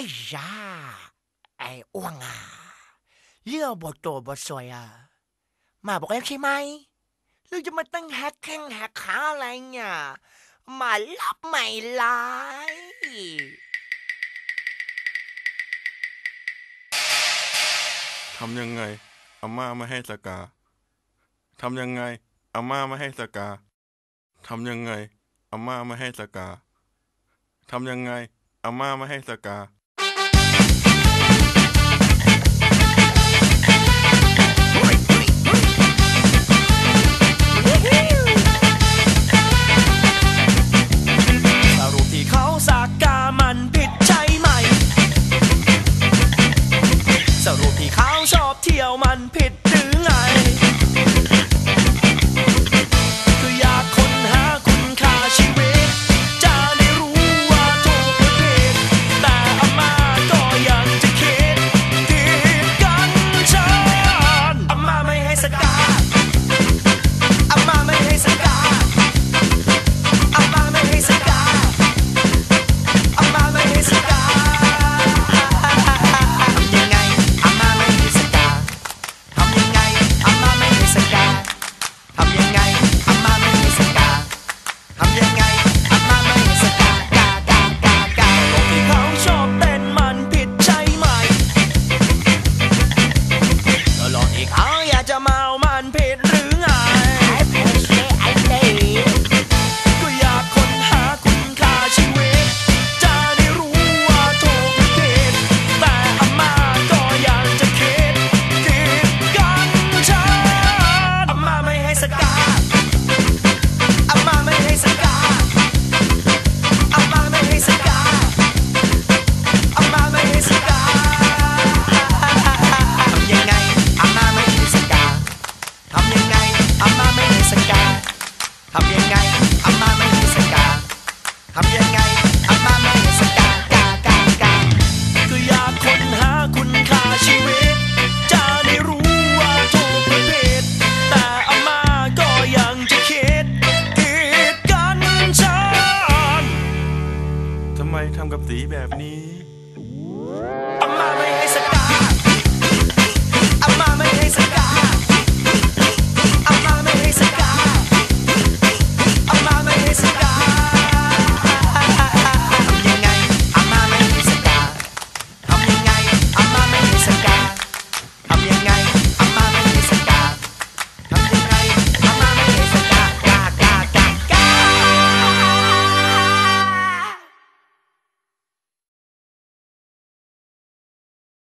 ยาไอ้อ้วงเลี้ยวบทโตบทสวยมาบอกแล้วใช่ไหมหรือจะมาตั้งแฮกแข้งแฮกขาอะไรเนี่ยมารับไม่ไล่ทำยังไงอาม่าไม่ให้สกาทำยังไงอาม่าไม่ให้สกาทำยังไงอาม่าไม่ให้สกาทำยังไงอาม่าไม่ให้สกาสรุปที่เขาสากามันผิดใช่ไหมสรุปที่เขาชอบเที่ยวมันผิดหรือไงคืออยากค้นหาคุณค่าชีวิตจะได้รู้ว่าถูกหรือผิดแต่อาม่าก็ยังจะคิดผิดกันฉันอาม่าไม่ให้สกาอาม่าไม่ให้สกาอาม่าไม่ให้สกาอาม่าไม่ให้สกาทำยังไงอาม่าไม่ให้สกาทำยังไงอาม่าไม่ให้สกาทำยังไงอาม่าไม่ให้สกาทำยังไงอาม่าไม่ให้สกากากากากาตรงที่เขาชอบเต้นมันผิดใช่ไหมแล้วลองอีกเขาอยากจะเมามันผิดหรือไงก็อยากค้นหาคุณค่าชีวิตจะได้รู้ว่าถูกหรือผิดแต่อาม่าก็ยังจะคิดผิดกันฉันอาม่าไม่ให้สกาอาม่าไม่ให้สกาอาม่าไม่ให้สกาอาม่าไม่ให้สกาทำยังไงอาม่าไม่ให้สกาทำยังไงอาม่าไม่ให้สกาทำยังไงอาม่าไม่ให้สกาทำยังไงอาม่าไม่ให้สกากากากาคืออยากค้นหาคุณค่าชีวิตจะได้รู้ว่าถูกหรือผิดแต่อาม่าก็ยังจะคิดผิดกันฉันทำไมทำกับสีแบบนี้